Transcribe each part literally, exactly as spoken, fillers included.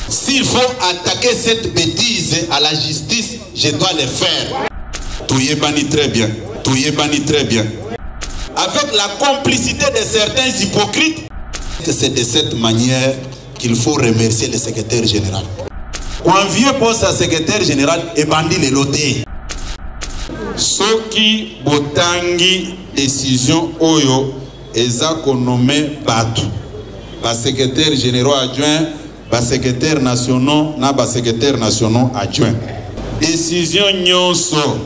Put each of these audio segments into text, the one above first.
S'il faut attaquer cette bêtise à la justice, je dois le faire. Touyebani très bien. Touyebani très bien. Avec la complicité de certains hypocrites, c'est de cette manière qu'il faut remercier le secrétaire général. Quand vieux poste à secrétaire général et bandit les lotés. Ceux qui botangi décision oyo eza konomé batu. Ba secrétaire général adjoint, ba secrétaire national, na ba secrétaire national adjoint. Décision nyonso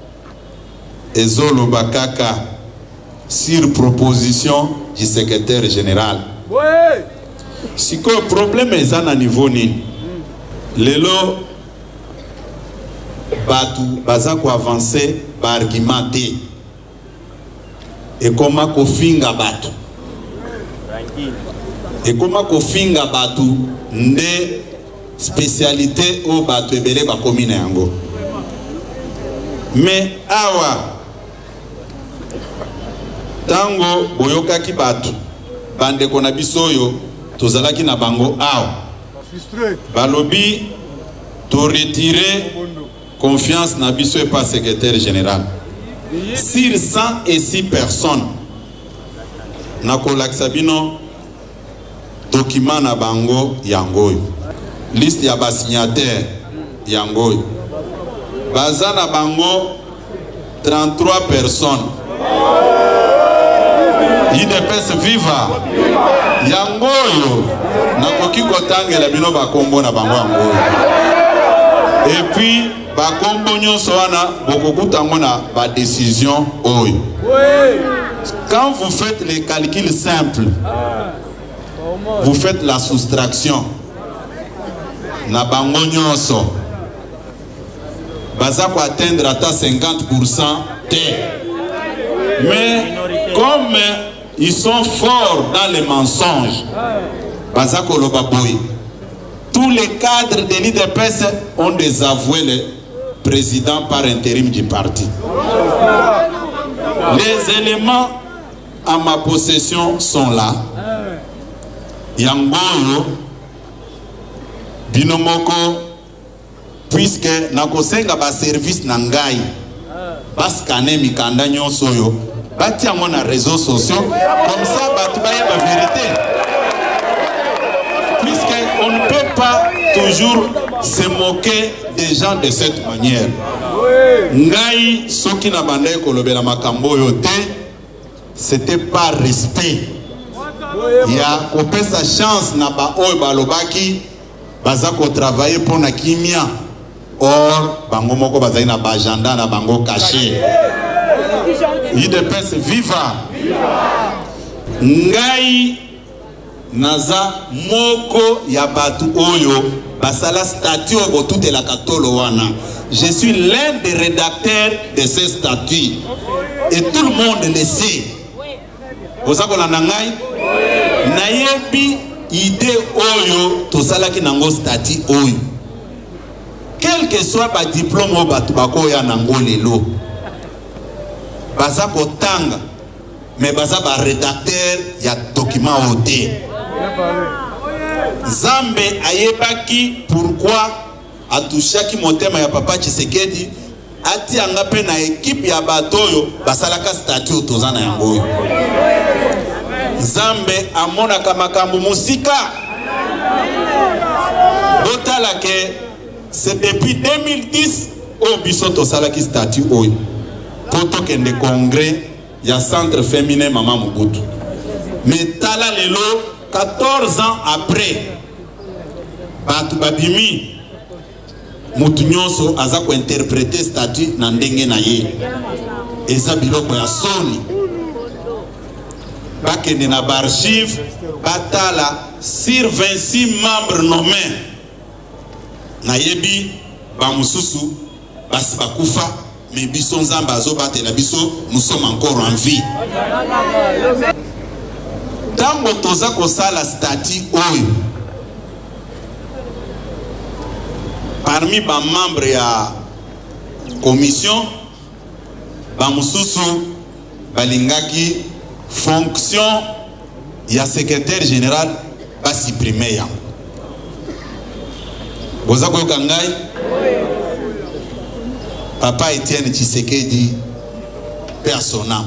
ezolo bakaka sur proposition du secrétaire général. Ouais. Si le problème est à niveau ni, lelo batu bazako avancer par argumenter et comment ko finga batu et comment ko finga batu nde spécialité au batu ebele ba commune yango. Mais awa tango boyoka ki batu bande kona bisoyo tozalaki na bango awa balobi to retirer confiance na biso et pas secrétaire général sur cent et six personnes na kolakisa bino document na bango yangoyo liste ya basignataire yangoyo baza na bango trente-trois personnes. I D P S viva yangoyo nakoki kotangela bino bakombo na bango yangoyo. Et puis bakombo nyonso wana bokokutango na ba décision oyo. Quand vous faites les calculs simples, vous faites la soustraction na bango nyonso baza ko atteindre ata cinquante pour cent te. Mais comme ils sont forts dans les mensonges, Bazako Lobaboui, tous les cadres de l'I D P S ont désavoué le président par intérim du parti. Les éléments à ma possession sont là. Yangoyo, Binomoko, puisque Nakosenga ba service Nangai, Baskane Mikanda Nyosoyo, bâti à mon réseaux sociaux, comme ça, bâti la vérité. Puisqu'on ne peut pas toujours se moquer des gens de cette manière. Ngai, ceux qui n'ont pas de makambo yote, c'était par respect. Il y a coupé sa chance n'a pas eu balobaki, bazako travailler pour na kimia. Or, bango moko bazai na bajanda na bango caché. I D P S viva. Ngai naza moko ya batu oyo basala statut au tout de la katolo wana. Je suis l'un des rédacteurs de ce statut et tout le monde le sait. Vous savez qu'on a ngai nayebi idée oyo to salaki nango statut oyo. Quel que soit le diplôme au Batubako ya nango lelo. Baza kotanga mais baza ba rédacteur ya document oté. Zambe ayebaki pourquoi atushaki motema ya papa Tshisekedi ati anga pe na équipe ya batoyo basalaka statut tozana yango. Zambe amona kamakambu musika. Botala ke c'est depuis deux mille dix au bisoto salaki statut oyo. Koto kende congrès ya centre féminin Maman Mobutu. Mais tala lelo quatorze ans après batu babimi mutu nyonso aza ko interpréter statut na ndenge na ye. Eza biloko ya soni. Bakende na archive batala sur vingt-six membres nommés. Nayebi bamususu basi bakufa mais biso nzamba azobate la biso nous sommes encore en vie. Tango toza kosala statut oyo parmi ba membre ya commission bamususu balingaki fonction ya secrétaire général ba supprimer yango. Boza koyoka ngai? Papa Etienne Tshisekedi personnel.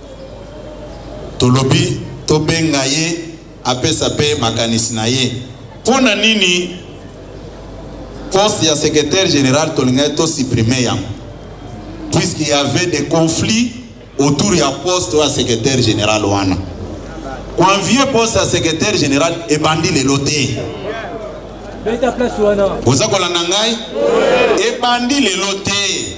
Tolobi tobenga ye apesa pe makanisi na ye. Pona nini poste ya secrétaire général tolinga to supprimer yango? Puisqu'il y avait des conflits autour ya poste wa secrétaire général wana. Quand vieux poste à secrétaire général et bandi le loté. Vous avez ngai et bandi le loté.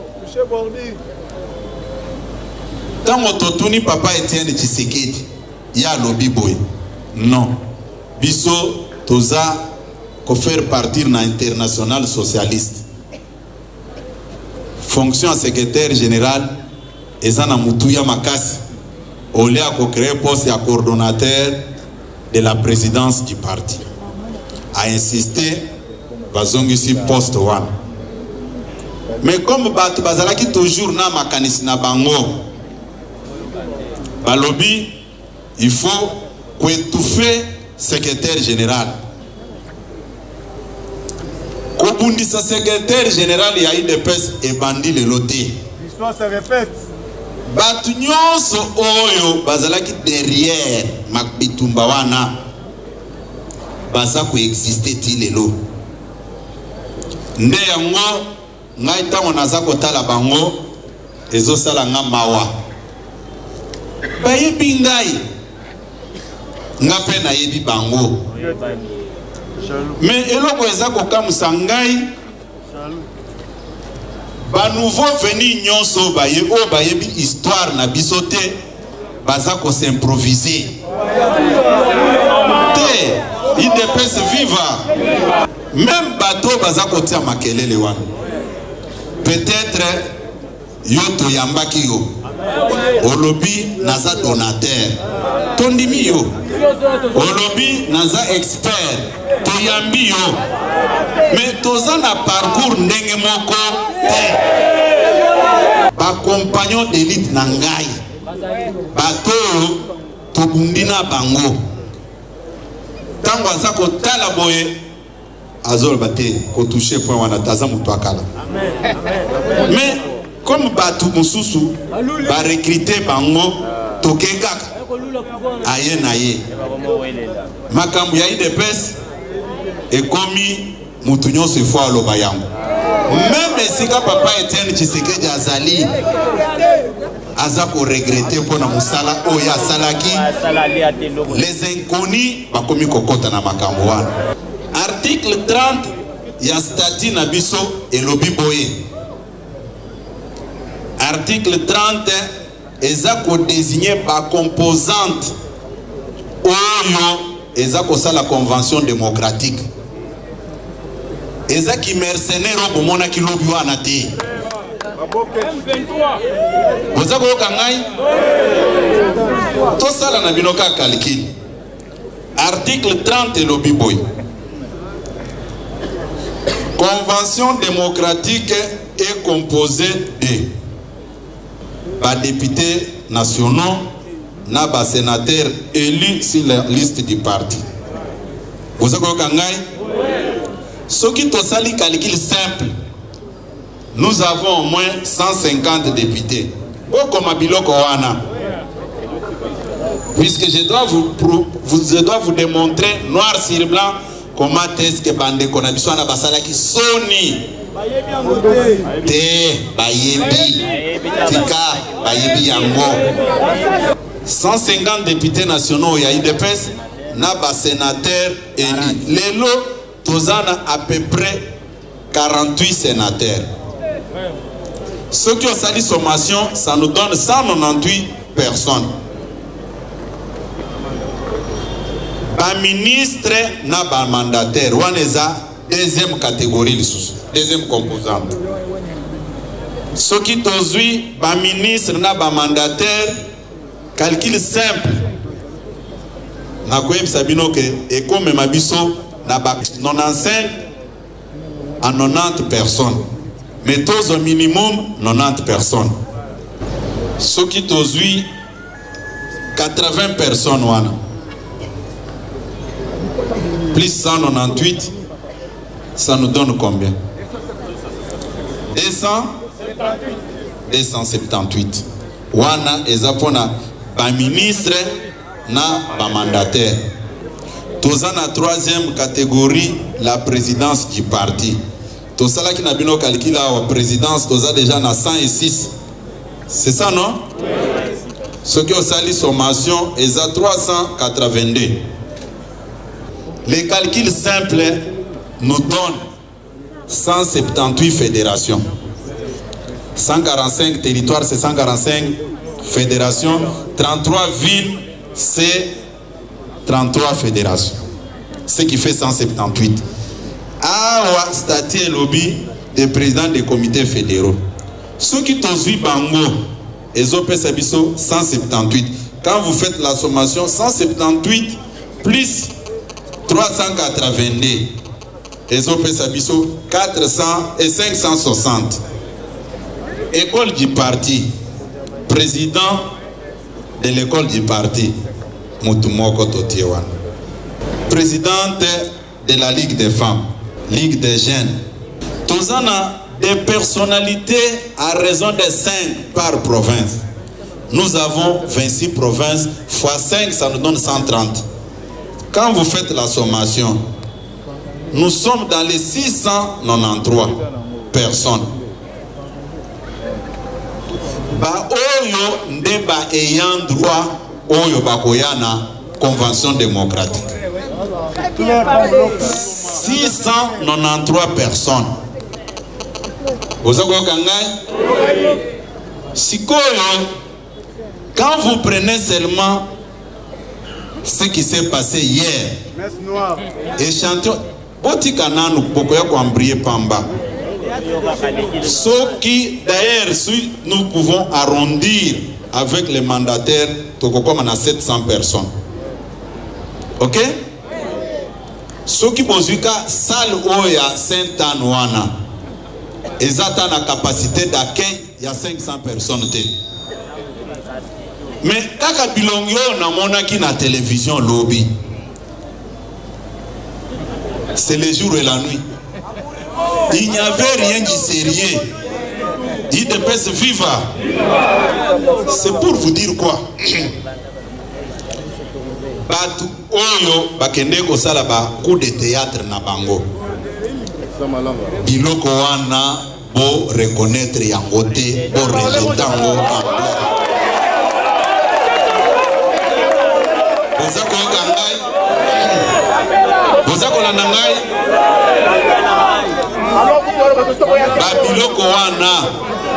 Tango totuni papa Etienne Tshisekedi ya lobi boy. Non. Biso toza ko faire partir na international socialiste. Fonction secrétaire général ezana mutuya makasi. Olé a créé poste de coordonnateur de la présidence du parti. A insisté, bazongisi poste one. Mais comme batu bazalaki toujours na makanisi na bango, balobi, il faut étouffer secrétaire général. Kobundisa secrétaire général ya I D P S et bandi le loté. L'histoire se répète. Batu nyonso oyo bazalaki derrière Makbitumba wana baza ko exister ti lelo. Nde yango ngai tango naza kotala bango ezosala nga mawa. Bayebi ngai nga pe nayebi bango. Mais eloko eza kokamusa ngai ba nouveau venu nyonso baye o bayebi histoire na bisote baza ko s'improviser. Te I D P S viva. Même bateau baza ko tia makelele wana. Peut-être yo to yambaki yo. Olobi naza donateur. Tondimi yo. Olobi naza expert. Toyambi yo. Mais toza na parcours ndenge moko te. Ba compagnon d'élite na ngai. Bato tobundina bango. Tango aza kotala boye azol bate ko toucher point wana taza mutu akala. Mais comme batu mususu ba recruter bango tokekaka aye na ye. Makambu ya I D P S et komi mutu nyonso ifo aloba yango. Même si papa Etienne Tshisekedi azali aza ko regretter pona musala oya salaki les inconnus bakomi kokota na makambo wana. Article trente ya statut na biso elobi boye. Article trente eza ko désigner ba composante oyo eza ko sala convention démocratique. Eza ki mercenaire au bomona ki lobi wana te. Boza ko kangai to sala na binoka calcul. Article trente lobi boy. Convention démocratique est composée de ba députés nationaux na ba sénateurs élus sur la liste du parti. Boza ko kangai ce qui te sali calcul simple, nous avons au moins cent cinquante députés. Puisque je dois vous, vous, je dois vous démontrer noir sur blanc comment est-ce que Bande Konabiswa na basala qui soni. Te bayebi tika bayebi yango. cent cinquante députés nationaux ya I D P S na ba sénateur élu. Lelo tozana à peu près quarante-huit sénateurs. Ceux qui ont sali sommation, ça nous donne cent quatre-vingt-dix-huit personnes. Ba ministre na ba mandataire, waneza deuxième catégorie, deuxième composante. Ceux qui tozui ba ministre na ba mandataire, calcul simple. Na kweb sabino ke et comme mabiso na ba quatre-vingt-cinq à quatre-vingt-dix personnes. Mais tous au minimum quatre-vingt-dix personnes. Ceux qui tozui quatre-vingts personnes wana. Plus cent quatre-vingt-dix-huit, Ça nous donne combien? deux cents deux cent soixante-dix-huit. Wana ezapona ba ministre na ba mandataire. Toza na troisième catégorie la présidence du parti. Tosala ki na bino calcula la présidence toza déjà na cent six. C'est ça non? Ce qui ont sali sommation est à trois cent quatre-vingt-deux. Les calculs simples nous donnent cent soixante-dix-huit fédérations. cent quarante-cinq territoires, c'est cent quarante-cinq fédérations. trente-trois villes, c'est trente-trois fédérations. Ce qui fait cent soixante-dix-huit. Awa statut et lobby des présidents des comités fédéraux. Ceux qui t'ont suivi Bango, ils ont fait cent soixante-dix-huit. Quand vous faites la sommation, cent soixante-dix-huit plus trois cent quatre-vingt-deux. Ils ont fait quatre cents et cinq cent soixante. École du parti. Président de l'école du parti. Mutumoko Totiewan. Présidente de la Ligue des femmes. Ligue des jeunes. Tous en a des personnalités à raison de cinq par province. Nous avons vingt-six provinces. fois cinq, ça nous donne cent trente. Quand vous faites la sommation, nous sommes dans les six cent quatre-vingt-treize personnes. Ba oyo ndeba ayant droit oyo bakoyana convention démocratique. six cent quatre-vingt-treize personnes. Vous avez compris? Sikoyo, quand vous prenez seulement ce qui s'est passé hier, échantillon, botika nanu bokoya kwambriye pamba. Ce qui, d'ailleurs, si nous pouvons arrondir avec les mandataires, on a sept cents personnes. Ok? Ce qui posika salle oya Saint-Anouana, ils attendent la capacité d'accueil, il y a cinq cents personnes. Mais kaka bilongyo na mona ki na télévision lobby. C'est le jour et la nuit. Il n'y avait rien de sérieux. Il devait se vivre. C'est pour vous dire quoi? Batu oyo bakende ko sala ba coup de théâtre na bango. Biloko wana bo reconnaître yangote, bo rejeter yango. Boza ko kangai. Boza ko lanangai. Babiloko wana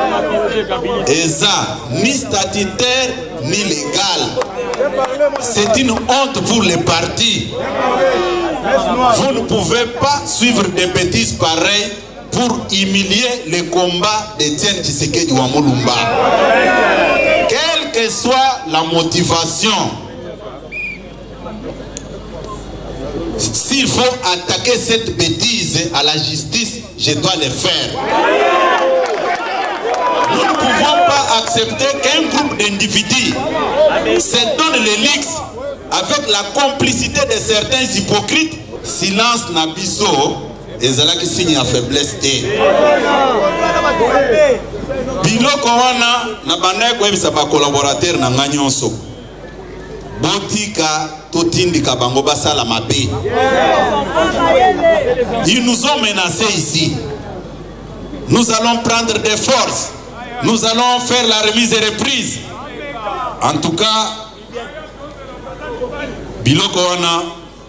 eza ni statutaire ni légal. C'est une honte pour les partis. Vous ne pouvez pas suivre des bêtises pareilles pour humilier les combats d'Étienne Tshisekedi Wamulumba. Quelle que soit la motivation, s'il faut attaquer cette bêtise à la justice, je dois le faire. Nous ne pouvons pas accepter qu'un groupe d'individus se donne le luxe avec la complicité de certains hypocrites. Silence nabiso et zala qui signe à faiblesse. Biloko wana na banaye ko ebisa ba collaborateur na nganyonso. Botika totindika bango basala mabe. Ils nous ont menacés ici. Nous allons prendre des forces. Nous allons faire la remise et reprise. En tout cas, biloko wana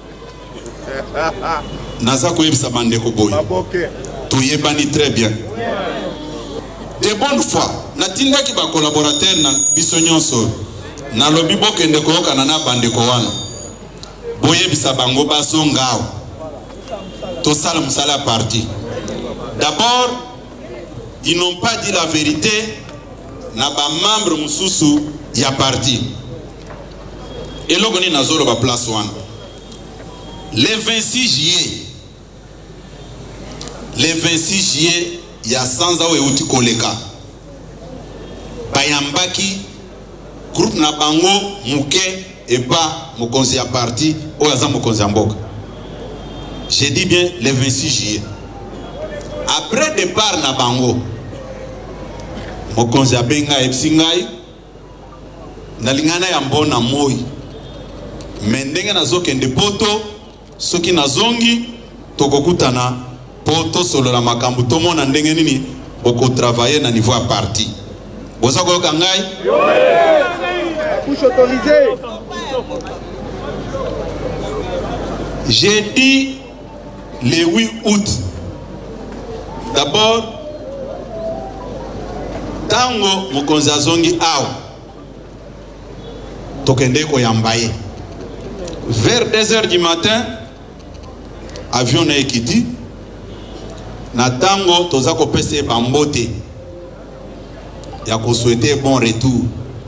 naza ko yebisa bandeko boy. Toyebani très bien. De bonne foi, natindaki ba collaborateur na biso nyonso. Na lobi bokende koyoka na bandeko wana. Boyebisa bango baso ngao. Tosala musala parti. D'abord, ils n'ont pas dit la vérité na ba membre mususu ya parti. Et là, on est dans la place one. Le vingt-six juillet, le vingt-six juillet, il y a cent ans où il koleka. Bayambaki, groupe Nabango, Mouké, et pas Mokonzi à parti, ou Azam Mokonzi à Mboka. J'ai dit bien le vingt-six juillet. après départ na bango mokonzi abenga epsingai nalingana ya mbona moi mendenge nazokende poto soki nazongi tokokutana poto solo la makambu tomona ndenge nini boko travailler na niveau à parti boza koyoka ngai j'ai dit le huit août d'abord tango mokonzi azongi awa tokende koyamba ye vers deux heures du matin avion na ekiti na tango toza kopesa ye bambote ya kosouhaiter bon retour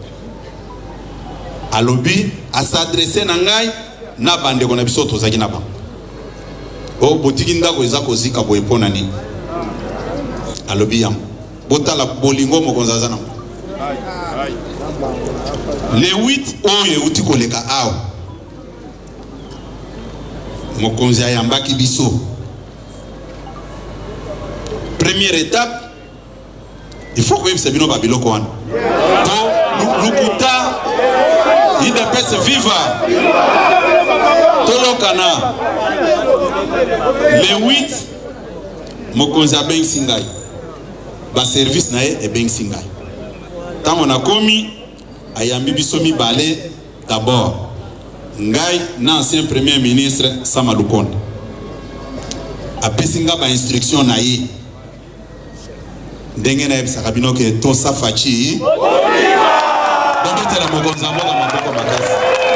alobi asadresse na ngai na bandeko na biso tozaki na bango o botiki ndako eza kozika boye mpona nini alobi yango botala bolingo mokonzi aza nango le huit oyo euti koleka awa mokonzi ayambaki biso première étape il faut koyebisa bino babiloko wana to lukuta idps viva tolokana le huit mokonzi abengisi ngai baservice na ye ebengisi ngai ntango nakomi ayambi biso mibale d'abord ngai na ancien premier ministre Sama Lukonde apesi nga bainstruction na ye ndenge nayebisaka bino ke tosa faci bobetela mokonzi mboka maboko makasi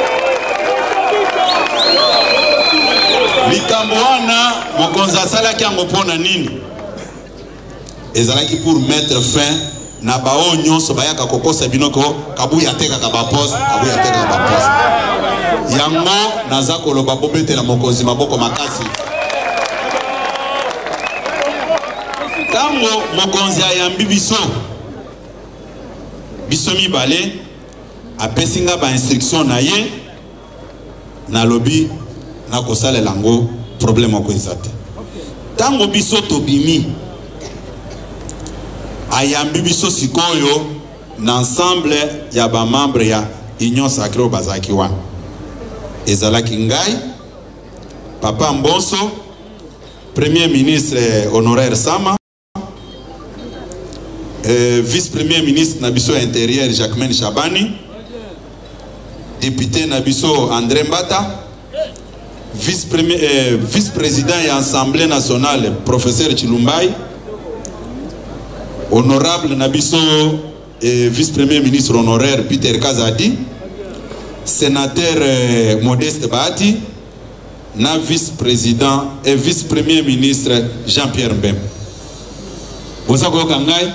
likambo wana mokonzi asalaki yango mpona nini ezalaki pour mettre fin na bao nyonso bayaka kokosa binoko kabuya tekaka baposte kabuya tekaka baposte yango naza koloba bobetela mokonzi maboko makasi tango mokonzi ayambi biso biso mibale apesi nga ba instruction na ye nalobi nakosalela yango problème oko eza te tango biso tobimi ayambi biso sikoyo na ensemble ya ba membre ya Union Sacrée au bazaki wana ezalaki ngai Papa Mbonso premier ministre honoraire Sama euh, vice-premier ministre Nabiso intérieur Jacquemaine Chabani député Nabiso André Mbata vice-premier euh, vice-président de l'Assemblée nationale professeur Chilumbai honorable Nabiso et vice-premier ministre honoraire Peter Kazadi sénateur euh, Modeste Bahati na vice-président et vice-premier ministre Jean-Pierre Mbem boza koyoka ngai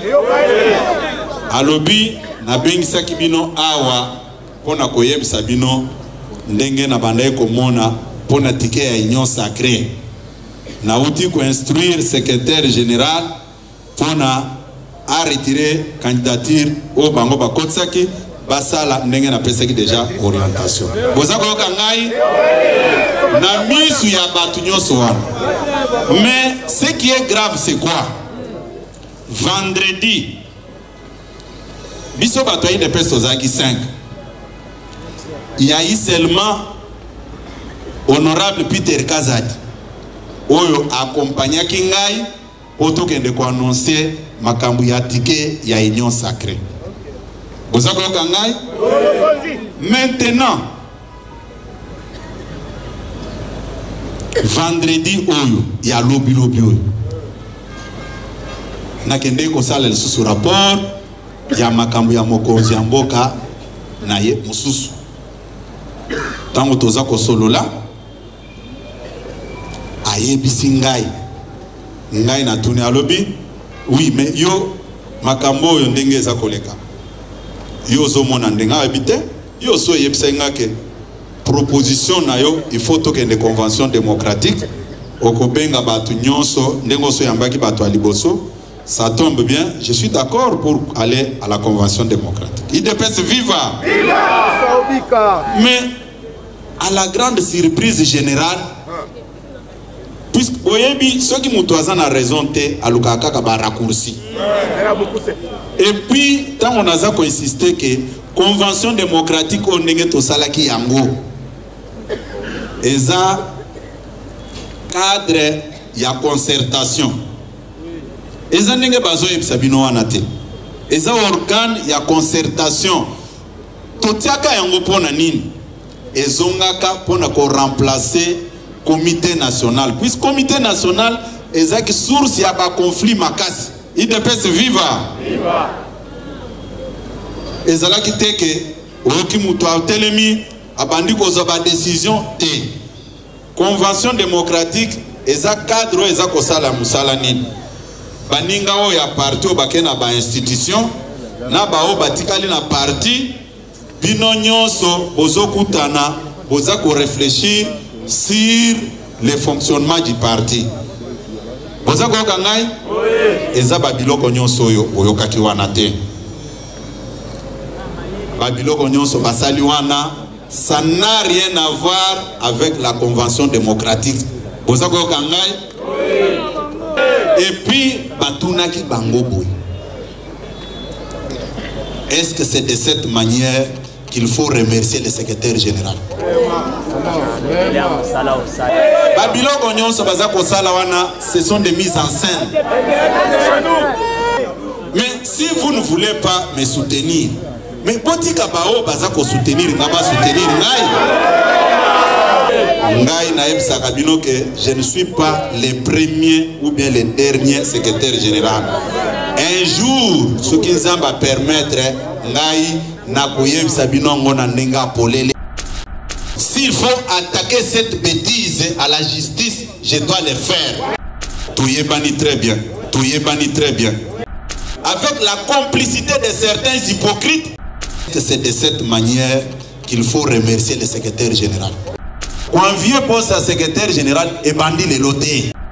alobi nabengisaki bino awa mpona koyebisa bino ndenge na banda ye komona mpona tike ya Union Sacrée nauti koinstruire secrétaire général mpona a retiré candidature au bango bakotisaki basala ndenge napesaki déjà orientation boza koyoka ngai na misu ya batu nyonso wana mais ce qui est grave c'est quoi vendredi biso bato ayi de peste ozaki cinq il y a eu seulement honorable Peter Kazadi oyo accompagnaki ngai po tokende ko annoncer makambu ya tike ya Union Sacrée boza koyoka ngai maintenant vendredi oyo ya lobi lobi oyo nakende kosala lisusu rapport ya makambu ya mokonzi ya mboka na ye mususu tango toza kosolola ayebisi ngai ngai na tuni alobi oui mais yo makambo oyo ndenge eza koleka yo zomona ndenge habite yo so yebisa ngake proposition na yo il faut tokende convention démocratique okobenga batu nyonso ndenge so yambaki batu aliboso ça tombe bien je suis d'accord pour aller à la convention démocratique I D P S viva viva mais à la grande surprise générale puisque boyebi ceux qui mutoazan a raison te aluka kaka ba raccourci. Et puis tant on a ça insister que convention démocratique on ndenge to salaki yango eza cadre ya concertation eza ndenge bazo yebisa bino wana te eza organe ya concertation totiaka yango pona nini ezongaka pona ko remplacer comité national puisque comité national eza ki source ya ba conflit makasi I D P S viva viva ezala ki teke oki mutu atelemi abandi kozo ba décision te convention démocratique eza cadre eza ko sala musala nini baninga o ya parti o bakena ba institution na ba o batikali na parti bino nyonso bozokutana boza ko réfléchir sur le fonctionnement du parti boza ko kangai eza babiloko nyonso oyo oyokaki wana te babiloko nyonso basali wana ça n'a rien à voir avec la convention démocratique boza ko kangai et puis batunaki bango boy est-ce que c'est de cette manière qu'il faut remercier le secrétaire général babiloko nyonso baza ko sala wana ce sont des mises en scène mais si vous ne voulez pas me soutenir mais botika bao baza ko soutenir nga ba soutenir ngai ngai na ebisa kabino que je ne suis pas le premier ou bien le dernier secrétaire général un jour ce qui nous va permettre ngai na koyebisa bino ngona ndenga polele. S'il faut attaquer cette bêtise à la justice, je dois le faire. Touyebani très bien, Touyebani très bien. Avec la complicité de certains hypocrites, c'est de cette manière qu'il faut remercier le secrétaire général. Quand vieux poste à secrétaire général, et bandit les lotés.